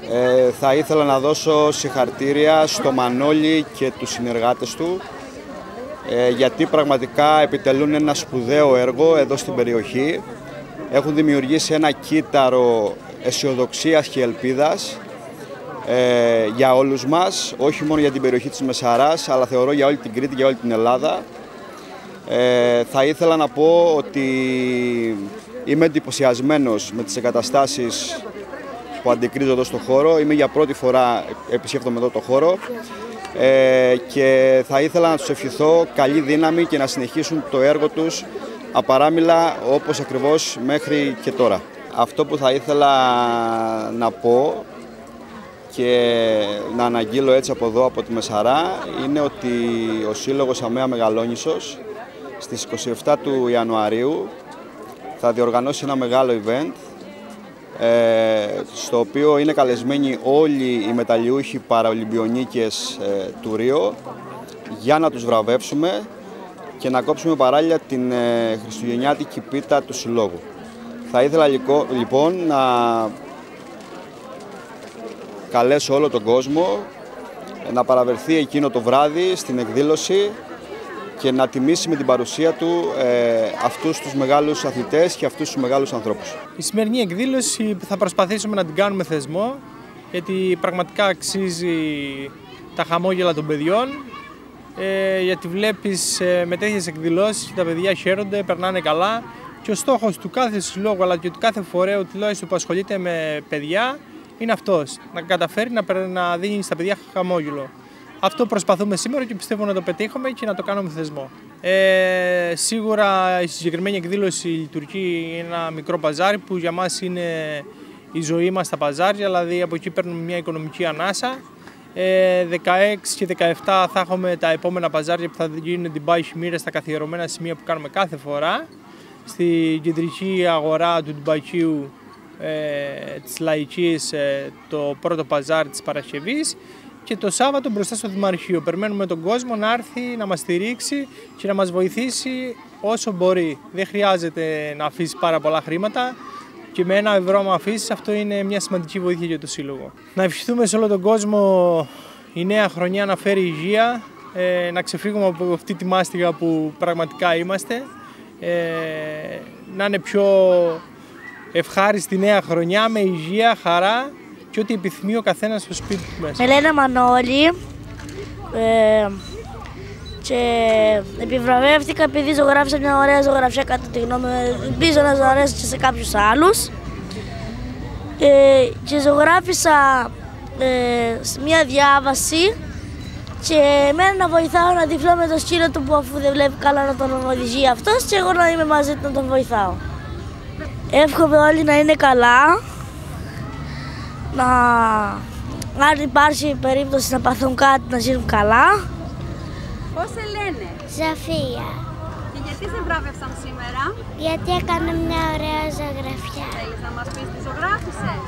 Θα ήθελα να δώσω συγχαρητήρια στο Μανώλη και τους συνεργάτες του, γιατί πραγματικά επιτελούν ένα σπουδαίο έργο εδώ στην περιοχή. Έχουν δημιουργήσει ένα κύτταρο αισιοδοξίας και ελπίδας για όλους μας, όχι μόνο για την περιοχή της Μεσαράς, αλλά θεωρώ για όλη την Κρήτη και για όλη την Ελλάδα. Θα ήθελα να πω ότι είμαι εντυπωσιασμένος με τις εγκαταστάσεις που αντικρίζω εδώ στο χώρο. Είμαι για πρώτη φορά επισκέφτομαι εδώ το χώρο και θα ήθελα να τους ευχηθώ καλή δύναμη και να συνεχίσουν το έργο τους απαράμιλα όπως ακριβώς μέχρι και τώρα. Αυτό που θα ήθελα να πω και να αναγγείλω έτσι από εδώ, από τη Μεσαρά, είναι ότι ο Σύλλογος ΑΜΕΑ Μεγαλόνισσος στις 27 του Ιανουαρίου θα διοργανώσει ένα μεγάλο event στο οποίο είναι καλεσμένοι όλοι οι μεταλλιούχοι παραολυμπιονίκες του Ρίο για να τους βραβεύσουμε και να κόψουμε παράλληλα την χριστουγεννιάτικη πίτα του Συλλόγου. Θα ήθελα λοιπόν να καλέσω όλο τον κόσμο να παραβρεθεί εκείνο το βράδυ στην εκδήλωση και να τιμήσει με την παρουσία του αυτούς τους μεγάλους αθλητές και αυτούς τους μεγάλους ανθρώπους. Η σημερινή εκδήλωση θα προσπαθήσουμε να την κάνουμε θεσμό, γιατί πραγματικά αξίζει τα χαμόγελα των παιδιών, γιατί βλέπεις με τέτοιες εκδηλώσεις τα παιδιά χαίρονται, περνάνε καλά και ο στόχος του κάθε συλλόγου αλλά και του κάθε φορέου τουλάχιστον που ασχολείται με παιδιά είναι αυτός, να καταφέρει να δίνει στα παιδιά χαμόγελο. Αυτό προσπαθούμε σήμερα και πιστεύω να το πετύχουμε και να το κάνουμε θεσμό. Σίγουρα η συγκεκριμένη εκδήλωση λειτουργεί ένα μικρό παζάρι που για μας είναι η ζωή μας στα παζάρια, δηλαδή από εκεί παίρνουμε μια οικονομική ανάσα. 16 και 17 θα έχουμε τα επόμενα παζάρια που θα γίνουν την Ντουμπάι Χιμήρες στα καθιερωμένα σημεία που κάνουμε κάθε φορά. Στη κεντρική αγορά του Ντουμπαϊκίου της Λαϊκής, το πρώτο παζάρι της Παρασκευής, και το Σάββατο μπροστά στο Δημαρχείο. Περιμένουμε τον κόσμο να έρθει, να μας στηρίξει και να μας βοηθήσει όσο μπορεί. Δεν χρειάζεται να αφήσει πάρα πολλά χρήματα και με 1 ευρώ να αφήσεις, αυτό είναι μια σημαντική βοήθεια για το Σύλλογο. Να ευχηθούμε σε όλο τον κόσμο η νέα χρονιά να φέρει υγεία, να ξεφύγουμε από αυτή τη μάστιγα που πραγματικά είμαστε, να είναι πιο ευχάριστη νέα χρονιά με υγεία, χαρά και ό,τι επιθυμεί ο καθένας στο σπίτι του μέσα. Με λένε Μανώλη και επιβραβεύτηκα επειδή ζωγράφισα μια ωραία ζωγραφιά, κατά τη γνώμη μου, ελπίζω να ζωγραφίσει και σε κάποιους άλλους. Και ζωγράφισα μια διάβαση και εμένα να βοηθάω να τυφλώ με το σκύλο του που αφού δεν βλέπει καλά να τον οδηγεί αυτός και εγώ να είμαι μαζί του να τον βοηθάω. Εύχομαι όλοι να είναι καλά. Αν υπάρχει περίπτωση να παθούν κάτι, να γίνουν καλά. Πώς σε λένε? Ζαφία. Και γιατί σε βράβευσαν σήμερα? Γιατί έκανα μια ωραία ζωγραφιά. Θέλεις να μας πεις τι ζωγράφισες?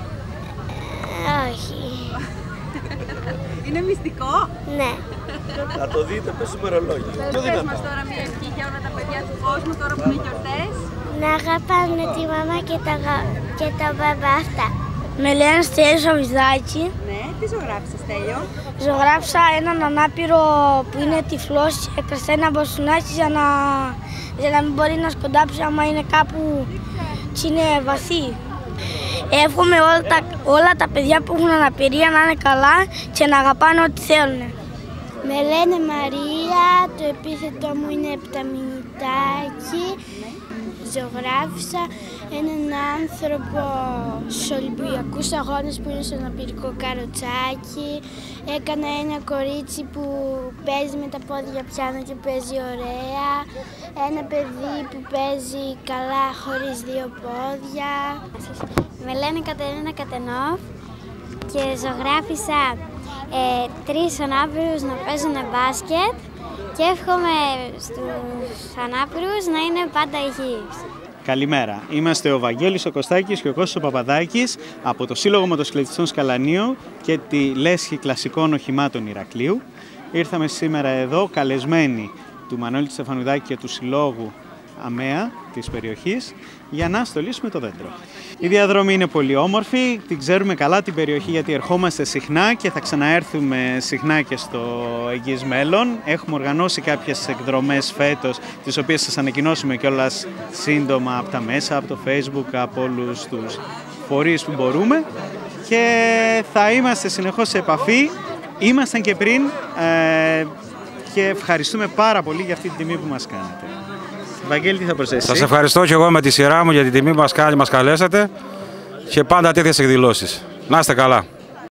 Όχι. Είναι μυστικό? Ναι. Να το δείτε, πες ημερολόγιο. Πες μας τώρα μια ευχή για όλα τα παιδιά του κόσμου τώρα που είναι γιορτές. Να αγαπάνε τη μαμά και τα μπαμπά αυτά. Με λένε Στέλιο Σαββιδάκη. Ναι, τι ζωγράφισες, Στέλιο? Ζωγράφισα έναν ανάπηρο που είναι τυφλός και κρυστά ένα μπαστούνάκι για να μην μπορεί να σκοντάψει άμα είναι κάπου και είναι βαθύ. Εύχομαι όλα τα παιδιά που έχουν αναπηρία να είναι καλά και να αγαπάνε ό,τι θέλουν. Με λένε Μαρία, το επίθετο μου είναι Επταμινητάκη. Ζωγράφισα έναν άνθρωπο στους Ολυμπιακούς Αγώνες που είναι στο αναπηρικό καροτσάκι. Έκανα ένα κορίτσι που παίζει με τα πόδια πιάνο και παίζει ωραία. Ένα παιδί που παίζει καλά χωρίς 2 πόδια. Με λένε Κατερίνα Κατενόφ και ζωγράφισα 3 ανάπηρους να παίζουν μπάσκετ και εύχομαι στους ανάπηρους να είναι πάντα υγιείς. Καλημέρα. Είμαστε ο Βαγγέλης ο Κωστάκης και ο Κώστας ο Παπαδάκης από το Σύλλογο Μοτοσυκλετιστών Σκαλανίου και τη Λέσχη Κλασικών Οχημάτων Ηρακλείου. Ήρθαμε σήμερα εδώ καλεσμένοι του Μανώλη Στεφανουδάκη και του Συλλόγου αμαία της περιοχής για να στολίσουμε το δέντρο. Η διαδρομή είναι πολύ όμορφη, την ξέρουμε καλά την περιοχή γιατί ερχόμαστε συχνά και θα ξαναέρθουμε συχνά και στο εγγύς μέλλον. Έχουμε οργανώσει κάποιες εκδρομές φέτος, τις οποίες σας ανακοινώσουμε κιόλας σύντομα από τα μέσα, από το Facebook, από όλους τους φορείς που μπορούμε και θα είμαστε συνεχώς σε επαφή. Ήμασταν και πριν και ευχαριστούμε πάρα πολύ για αυτή την τιμή που μας κάνετε. Βαγγέλη, τι θα προσθέσεις? Σας ευχαριστώ και εγώ με τη σειρά μου για την τιμή που μας καλέσατε και πάντα τέτοιες εκδηλώσεις. Να είστε καλά.